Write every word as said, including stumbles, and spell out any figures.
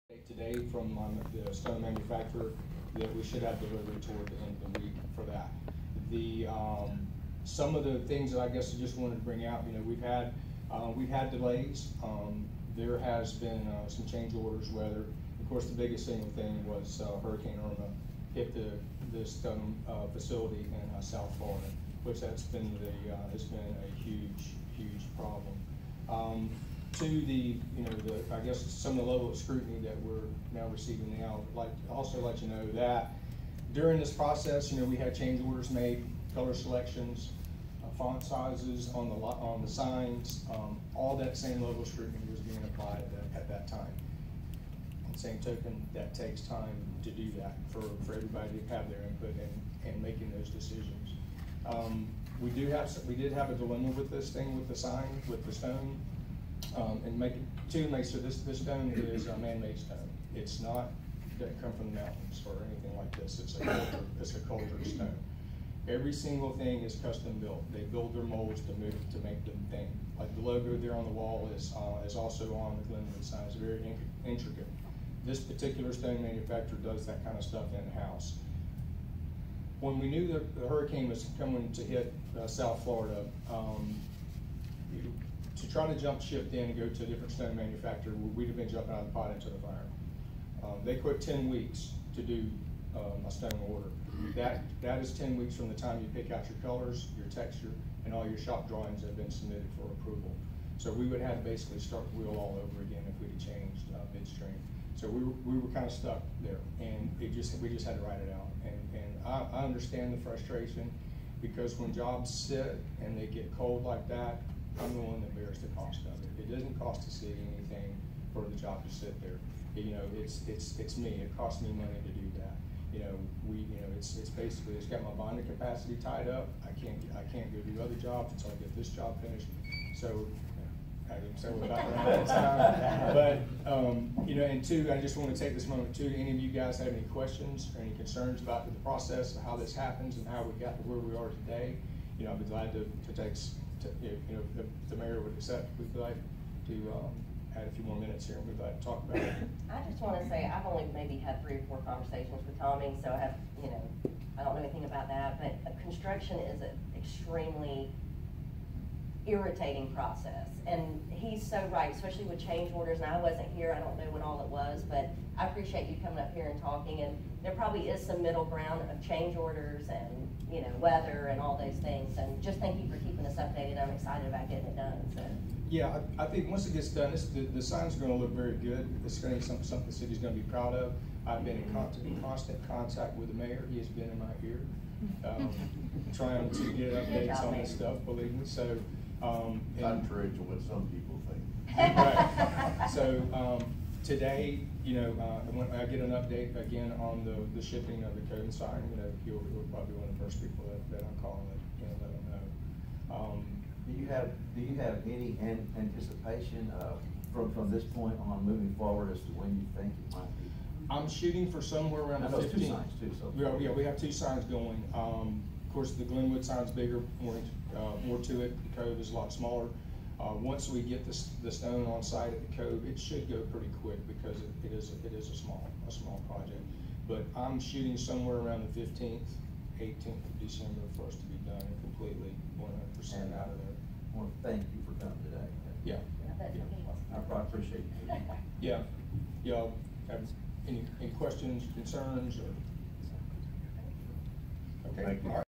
Today from um, the stone manufacturer that we should have delivery toward the end of the week for that. The um, some of the things that I guess I just wanted to bring out, you know, we've had uh, we've had delays. Um, there has been uh, some change orders. Whether, of course, the biggest single thing was uh, Hurricane Irma hit the the stone uh, facility in uh, South Florida, which that's been the uh, has been a huge huge problem. Um, to the, you know, the, I guess some of the level of scrutiny that we're now receiving now, I'd like to also let you know that during this process, you know, we had change orders made, color selections, uh, font sizes on the on the signs, um, all that same level of scrutiny was being applied at that, at that time. On the same token, that takes time to do that for, for everybody to have their input and, and making those decisions. Um, we do have, we did have a dilemma with this thing with the sign, with the stone. Um, and make two make sure this this stone is a man-made stone. It's not doesn't come from the mountains or anything like this. It's a culture, it's a cultured stone. Every single thing is custom built. They build their molds to move to make them thing. Like the logo there on the wall is uh, is also on the Glenwood sign. It's very intricate. This particular stone manufacturer does that kind of stuff in house. When we knew that the hurricane was coming to hit uh, South Florida. Um, To try to jump ship in and go to a different stone manufacturer, we'd have been jumping out of the pot into the fire. Um, they quit ten weeks to do um, a stone order. That that is ten weeks from the time you pick out your colors, your texture, and all your shop drawings that have been submitted for approval. So we would have to basically start the wheel all over again if we'd have changed uh, midstream. So we were, we were kind of stuck there, and it just we just had to write it out. And and I, I understand the frustration, because when jobs sit and they get cold like that, I'm the one that bears the cost of it. It doesn't cost the city anything for the job to sit there. You know, it's it's it's me. It costs me money to do that. You know, we you know it's it's basically it's got my bonding capacity tied up. I can't I can't go do other jobs until I get this job finished. So I didn't say about that all the time. But um, you know, and two, I just want to take this moment too. Any of you guys have any questions or any concerns about the process of how this happens and how we got to where we are today? You know, I'd be glad to to take. To, you know, if the mayor would accept, we'd like to um, add a few more minutes here and we'd like to talk about it. I just want to say I've only maybe had three or four conversations with Tommy, so I have, you know, I don't know anything about that, but construction is an extremely irritating process. And he's so right, especially with change orders, and I wasn't here, I don't know when all it was, but I appreciate you coming up here and talking, and there probably is some middle ground of change orders and, you know, weather and all those things, and just thank you for keeping us updated. I'm excited about getting it done. So. Yeah, I, I think once it gets done, this, the, the sign's going to look very good. It's going to be something, something the city's going to be proud of. I've been in constant, in constant contact with the mayor. He has been in my ear, um, trying to get updates on this stuff, believe me. So, um, contrary to what some people think. Right. So um, today, you know, uh, when I get an update again on the, the shipping of the code sign, you know, he'll, he'll probably be one of the first people that, that I'm calling and you know, let him know. Um, do you have Do you have any an anticipation uh, from from this point on moving forward as to when you think it might be? I'm shooting for somewhere around I the fifteenth. Two signs too. So yeah, yeah, we have two signs going. Um, of course, the Glenwood sign's bigger, more uh, more to it. The cove is a lot smaller. Uh, once we get this, the stone on site at the cove, it should go pretty quick because it, it is a, it is a small a small project. But I'm shooting somewhere around the fifteenth, eighteenth of December for us to be done and completely one hundred percent out of there. I want to thank you for coming today. Yeah. Yeah. I appreciate you. Yeah. Y'all have any any questions, concerns, or okay? Thank you. All right.